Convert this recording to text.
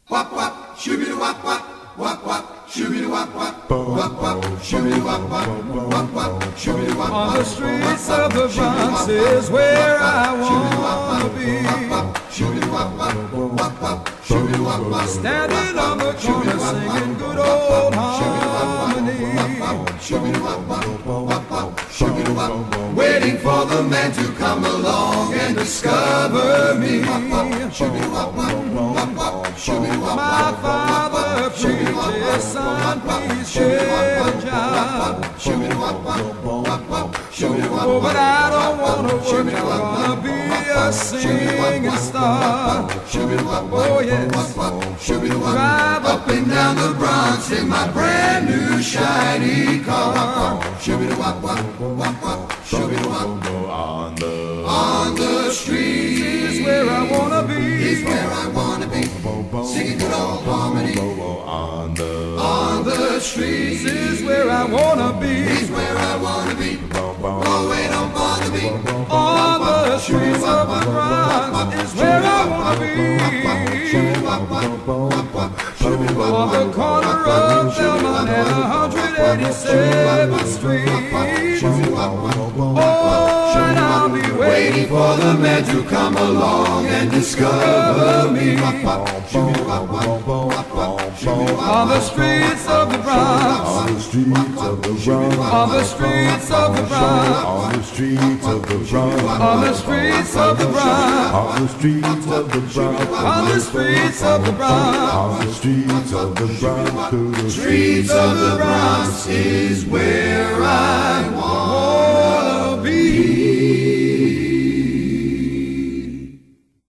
Wap wap, shooby wap wap, wap wap, shooby wap wap, wap wap, shooby wap wap, wap wap, shooby wap wap. On the streets of the Bronx is where I wanna be. Shooby wap wap, wap wap, shooby wap wap. Standing on the corner singing good old harmony. Shooby wap wap, wap wap, shooby wap wap. Waiting for the man to come along and discover me. Shooby wap wap, wap wap, shooby wap wap. My father preaches, son, please share the job. Oh, but I don't wanna work, I wanna be a singing star. Oh yes, drive up and down the Bronx in my brand new shiny car. On the street is where I wanna be. is where I wanna be. Singing good old harmony. On the street Is where I wanna be. is where I wanna be. Oh, wait, don't bother me. On the streets of the Bronx is where I wanna be. On the corner of Belmont and 187th Street. Oh, and I'll be Waiting for the man to come along and discover me. on the streets of the Bronx. On the streets of the Bronx. On the streets of the Bronx. On the streets of the Bronx. On the streets of the Bronx. On the streets of the Bronx. On the streets of the Bronx. On the streets of the Bronx. To the Streets of the Bronx is where I want